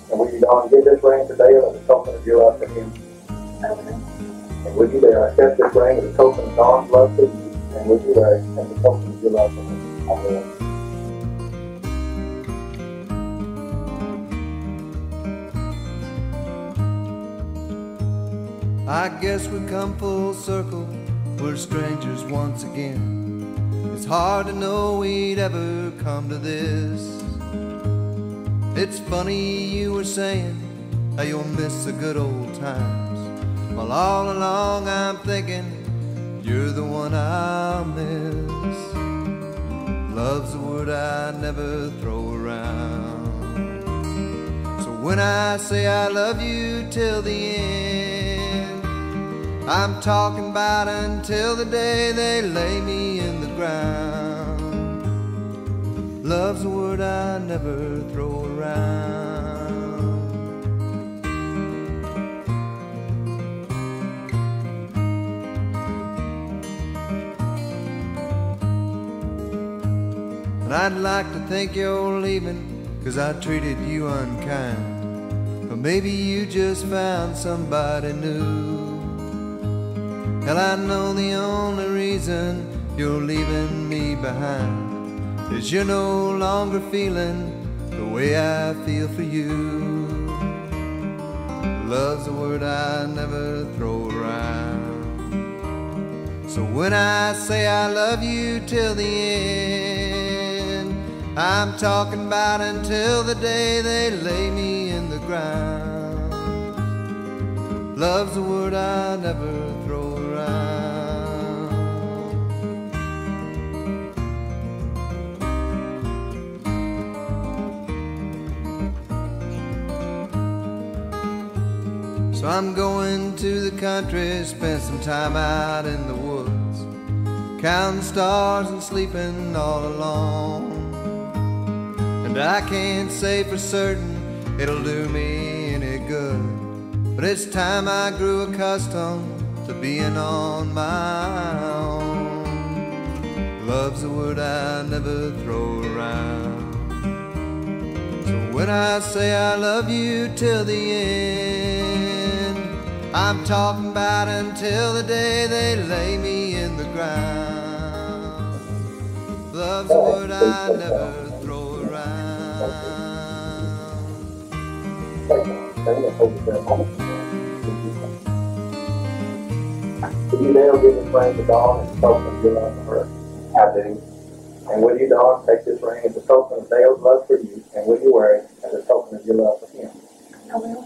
And will you, Dawn, give this ring to Dale as a token of your love for him? I will. And will you, Dale, accept this ring as a token of Dawn's love for you? And will you wear it as a token of your love for him? I will. I guess we come full circle, we're strangers once again. It's hard to know we'd ever come to this. It's funny you were saying how you'll miss the good old times, while all along I'm thinking you're the one I'll miss. Love's a word I never throw around, so when I say I love you till the end, I'm talking about until the day they lay me in the ground. Love's a word I never throw around. And I'd like to think you're leaving 'cause I treated you unkind, but maybe you just found somebody new. Hell, I know the only reason you're leaving me behind is you're no longer feeling the way I feel for you. Love's a word I never throw around, so when I say I love you till the end, I'm talking about until the day they lay me in the ground. Love's a word I never throw around. So I'm going to the country, spend some time out in the woods, counting stars and sleeping all alone. And I can't say for certain it'll do me any good, but it's time I grew accustomed to being on my own. Love's a word I never throw around, so when I say I love you till the end, I'm talking about until the day they lay me in the ground. Love's a word I never throw around. Will you, Dale, give this ring to Dawn as a token of your love for her? I do. And will you, Dawn, take this ring as a token of Dale's love for you? And will you wear it as a token of your love for him? I will.